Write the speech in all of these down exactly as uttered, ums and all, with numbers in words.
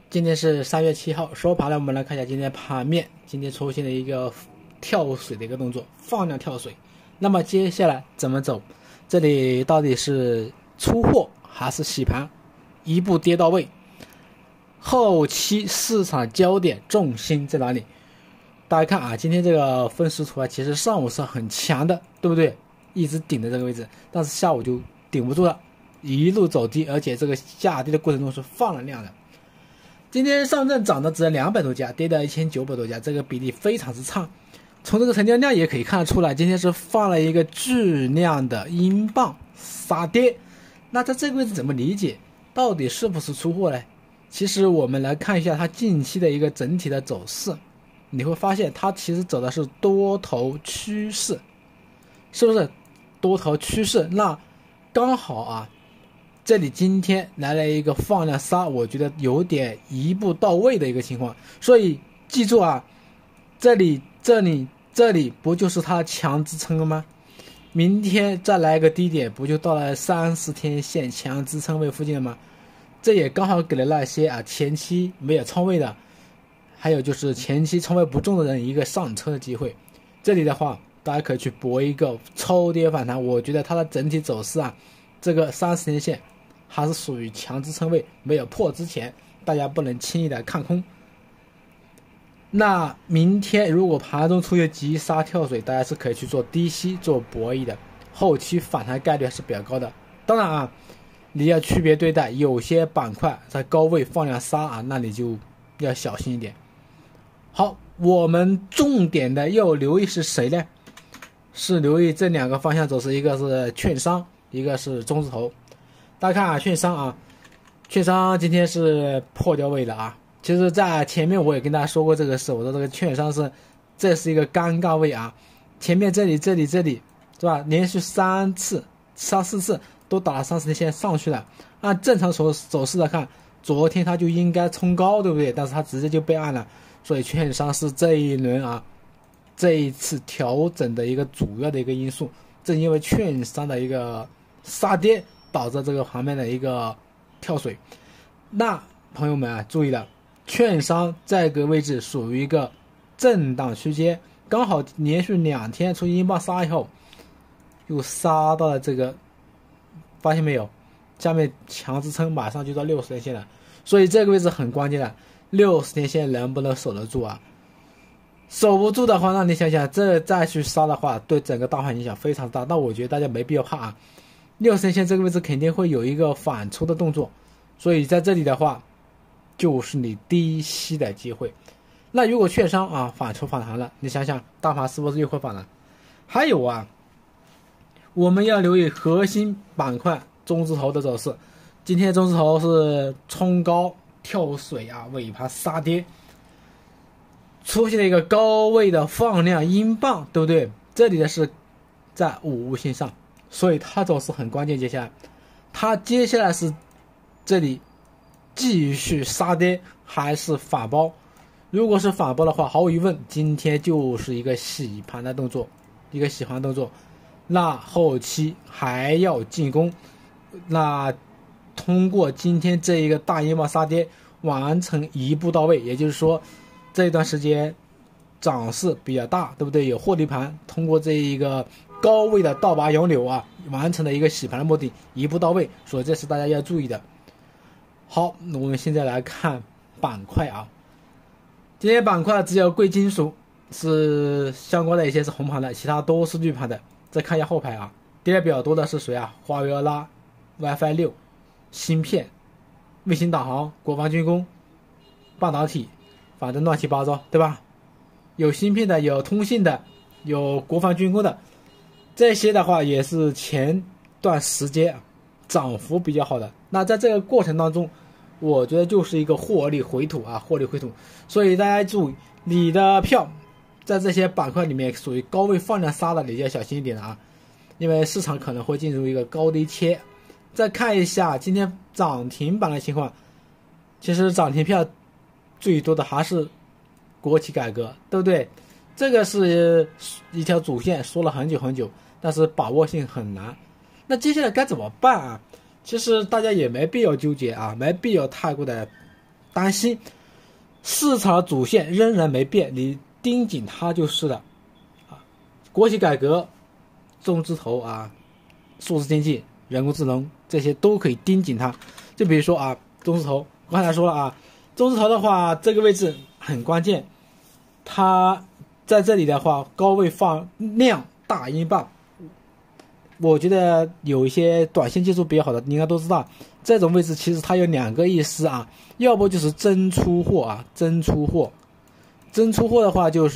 今天是三月七号，收盘了，我们来看一下今天盘面。今天出现了一个跳水的一个动作，放量跳水。那么接下来怎么走？这里到底是出货还是洗盘？一步跌到位。后期市场焦点重心在哪里？大家看啊，今天这个分时图啊，其实上午是很强的，对不对？一直顶在这个位置，但是下午就顶不住了，一路走低，而且这个下跌的过程中是放了量的。今天上证涨的只有两百多家，跌到一千九百多家，这个比例非常之差。从这个成交量也可以看得出来，今天是放了一个巨量的英镑杀跌。那在这个位置怎么理解？到底是不是出货呢？其实我们来看一下它近期的一个整体的走势，你会发现它其实走的是多头趋势，是不是多头趋势？那刚好啊，这里今天来了一个放量杀，我觉得有点一步到位的一个情况。所以记住啊，这里这里这里不就是它的强支撑了吗？明天再来个低点，不就到了三十天线强支撑位附近了吗？这也刚好给了那些啊前期没有仓位的，还有就是前期仓位不重的人一个上车的机会。这里的话，大家可以去搏一个超跌反弹。我觉得它的整体走势啊，这个三十天线还是属于强支撑位，没有破之前，大家不能轻易的看空。那明天如果盘中出现急杀跳水，大家是可以去做低吸做博弈的，后期反弹概率还是比较高的。当然啊，你要区别对待，有些板块在高位放量杀啊，那你就要小心一点。好，我们重点的要留意是谁呢？是留意这两个方向走势，一个是券商，一个是中字头。大家看啊，券商啊，券商今天是破掉位了啊。其实在前面我也跟大家说过这个事，我说这个券商是这是一个尴尬位啊，前面这里这里这里是吧，连续三次三四次都打了三十天线上去了。按正常走走势来看，昨天它就应该冲高，对不对？但是它直接就被按了，所以券商是这一轮啊这一次调整的一个主要的一个因素。正因为券商的一个杀跌，导致这个旁边的一个跳水。那朋友们啊，注意了，券商这个位置属于一个震荡区间，刚好连续两天出英镑杀以后，又杀到了这个，发现没有？下面强支撑马上就到六十天线了，所以这个位置很关键的，六十天线能不能守得住啊？守不住的话，那你想想，这再去杀的话，对整个大盘影响非常大。那我觉得大家没必要怕啊，六十天线这个位置肯定会有一个反抽的动作，所以在这里的话，就是你低吸的机会。那如果券商啊反抽反弹了，你想想大盘是不是又会反弹？还有啊，我们要留意核心板块中字头的走势。今天中字头是冲高跳水啊，尾盘杀跌，出现了一个高位的放量英镑，对不对？这里的是在五日线上，所以它走势很关键。接下来它接下来是这里继续杀跌还是反包？如果是反包的话，毫无疑问今天就是一个洗盘的动作，一个洗盘动作。那后期还要进攻，那通过今天这一个大英镑杀跌完成一步到位，也就是说这一段时间涨势比较大，对不对？有获利盘，通过这一个高位的倒拔杨柳啊，完成了一个洗盘的目的，一步到位，所以这是大家要注意的。好，我们现在来看板块啊，今天板块只有贵金属是相关的一些是红盘的，其他都是绿盘的。再看一下后排啊，跌的比较多的是谁啊？华为、拉、WiFi 六、芯片、卫星导航、国防军工、半导体，反正乱七八糟，对吧？有芯片的，有通信的，有国防军工的，这些的话也是前段时间涨幅比较好的。那在这个过程当中，我觉得就是一个获利回吐啊，获利回吐。所以大家注意，你的票在这些板块里面属于高位放量杀的，你就要小心一点了啊，因为市场可能会进入一个高低切。再看一下今天涨停板的情况，其实涨停票最多的还是国企改革，对不对？这个是一条主线，说了很久很久，但是把握性很难。那接下来该怎么办啊？其实大家也没必要纠结啊，没必要太过的担心，市场主线仍然没变，你盯紧它就是了。啊，国企改革、中字头啊、数字经济、人工智能这些都可以盯紧它。就比如说啊，中字头，我刚才说了啊，中字头的话，这个位置很关键，它在这里的话，高位放量大阴棒。我觉得有一些短线技术比较好的，应该都知道，这种位置其实它有两个意思啊，要不就是真出货啊，真出货，真出货的话就是，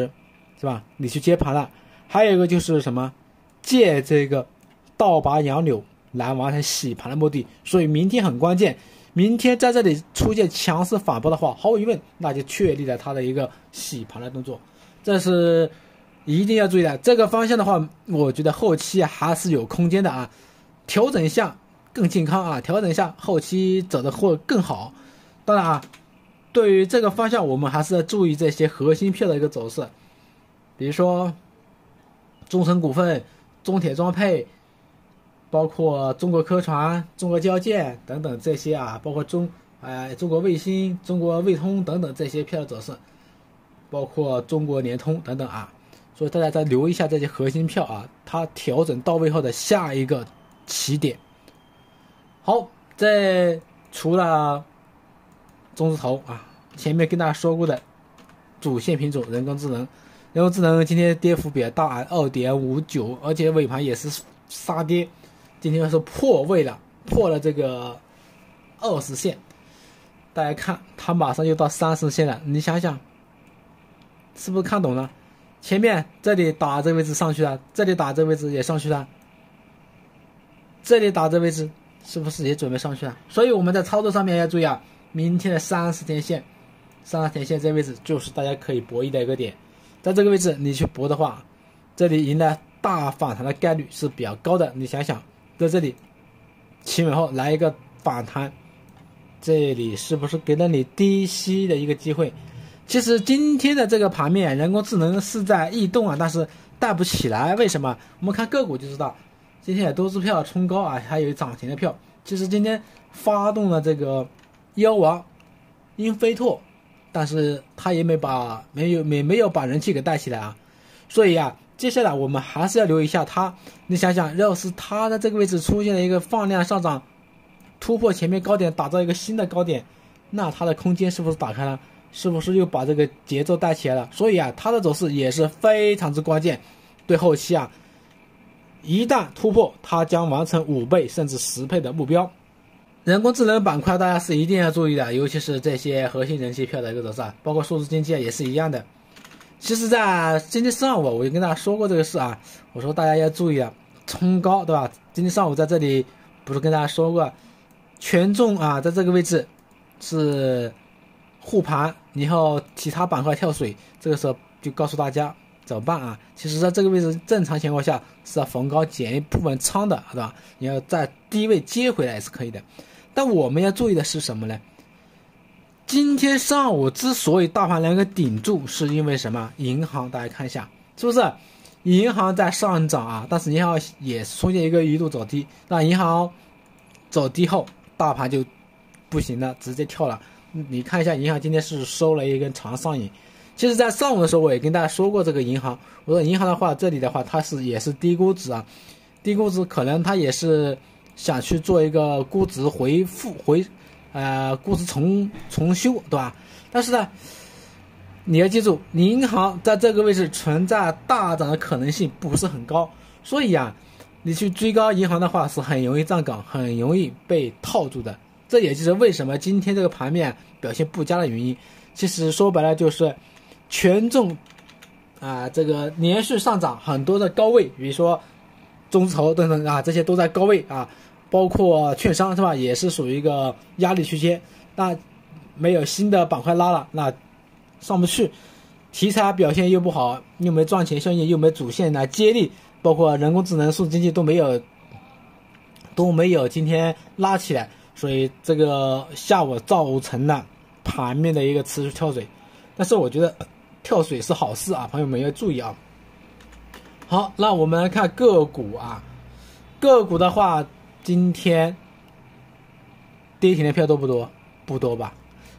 是吧？你去接盘了，还有一个就是什么，借这个倒拔杨柳来完成洗盘的目的。所以明天很关键，明天在这里出现强势反驳的话，毫无疑问，那就确立了它的一个洗盘的动作，这是一定要注意的。这个方向的话，我觉得后期还是有空间的啊，调整一下更健康啊，调整一下后期走的会更好。当然啊，对于这个方向，我们还是要注意这些核心票的一个走势，比如说中升股份、中铁装配，包括中国科传、中国交建等等这些啊，包括中呃中国卫星、中国卫通等等这些票的走势，包括中国联通等等啊。所以大家再留意一下这些核心票啊，它调整到位后的下一个起点。好，这除了中字头啊，前面跟大家说过的主线品种人工智能，人工智能今天跌幅比较大， 二点五九， 而且尾盘也是杀跌，今天是破位了，破了这个二十线。大家看，它马上又到三十线了，你想想，是不是看懂了？前面这里打这位置上去了，这里打这位置也上去了，这里打这位置是不是也准备上去了？所以我们在操作上面要注意啊，明天的三十天线，三十天线这位置就是大家可以博弈的一个点，在这个位置你去博的话，这里迎来大反弹的概率是比较高的。你想想，在这里企稳后来一个反弹，这里是不是给了你低吸的一个机会？其实今天的这个盘面，人工智能是在异动啊，但是带不起来。为什么？我们看个股就知道，今天也都是票冲高啊，还有涨停的票。其实今天发动了这个妖王、英飞拓，但是它也没把没有没没有把人气给带起来啊。所以啊，接下来我们还是要留意一下它。你想想，要是它的这个位置出现了一个放量上涨，突破前面高点，打造一个新的高点，那它的空间是不是打开了？是不是又把这个节奏带起来了？所以啊，它的走势也是非常之关键，对后期啊，一旦突破，它将完成五倍甚至十倍的目标。人工智能板块大家是一定要注意的，尤其是这些核心人气票的一个走势，包括数字经济也是一样的。其实，在今天上午我就跟大家说过这个事啊，我说大家要注意啊，冲高，对吧？今天上午在这里不是跟大家说过，权重啊，在这个位置是护盘，然后其他板块跳水，这个时候就告诉大家怎么办啊？其实在这个位置正常情况下是要逢高减一部分仓的，对吧？你要在低位接回来也是可以的。但我们要注意的是什么呢？今天上午之所以大盘能够顶住，是因为什么？银行，大家看一下，是不是？银行在上涨啊，但是银行也出现一个一度走低，那银行走低后，大盘就不行了，直接跳了。你看一下银行今天是收了一根长上影。其实在上午的时候我也跟大家说过这个银行，我说银行的话，这里的话它是也是低估值啊，低估值可能它也是想去做一个估值回复回呃估值重重修，对吧？但是呢，你要记住，银行在这个位置存在大涨的可能性不是很高，所以啊，你去追高银行的话是很容易站岗，很容易被套住的。这也就是为什么今天这个盘面表现不佳的原因。其实说白了就是权重啊、呃，这个连续上涨很多的高位，比如说中字头等等啊，这些都在高位啊，包括券商是吧，也是属于一个压力区间。那没有新的板块拉了，那上不去，题材表现又不好，又没赚钱效应，又没主线来接力，包括人工智能、数字经济都没有都没有今天拉起来。所以这个下午造成了盘面的一个持续跳水，但是我觉得跳水是好事啊，朋友们要注意啊。好，那我们来看个股啊，个股的话，今天跌停的票多不多？不多吧。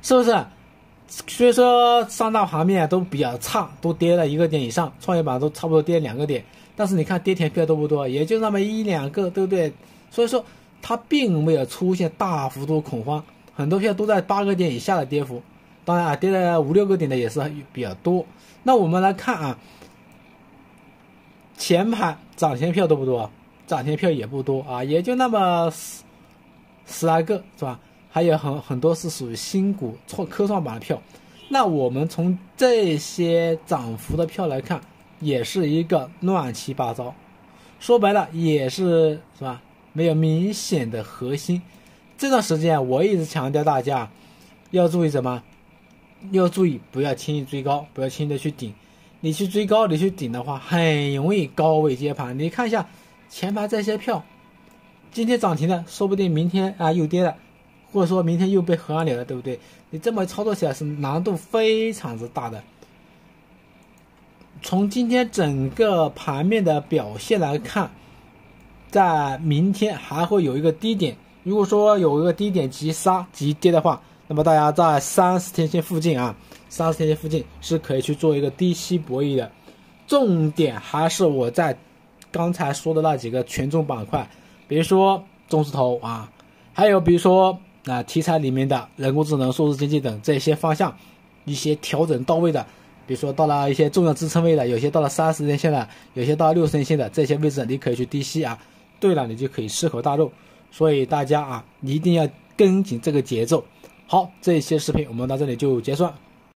是不是？所以说三大盘面都比较差，都跌了一个点以上，创业板都差不多跌两个点，但是你看跌停票多不多？也就那么一两个，对不对？所以说它并没有出现大幅度恐慌，很多票都在八个点以下的跌幅，当然啊，跌了五六个点的也是比较多。那我们来看啊，前盘涨停票多不多？涨停票也不多啊，也就那么十十来个，是吧？还有很很多是属于新股创科创板的票。那我们从这些涨幅的票来看，也是一个乱七八糟，说白了也是是吧？没有明显的核心。这段时间我一直强调大家要注意什么？要注意不要轻易追高，不要轻易的去顶。你去追高，你去顶的话，很容易高位接盘。你看一下前排这些票，今天涨停的，说不定明天啊又跌了。或者说明天又被合安了，对不对？你这么操作起来是难度非常之大的。从今天整个盘面的表现来看，在明天还会有一个低点。如果说有一个低点急杀急跌的话，那么大家在三十天线附近啊，三十天线附近是可以去做一个低吸博弈的。重点还是我在刚才说的那几个权重板块，比如说中字头啊，还有比如说。那题材里面的人工智能、数字经济等这些方向，一些调整到位的，比如说到了一些重要支撑位的，有些到了三十天线的，有些到六十天线的，这些位置你可以去低吸啊。对了，你就可以适可大肉。所以大家啊，一定要跟紧这个节奏。好，这一期视频我们到这里就结束了。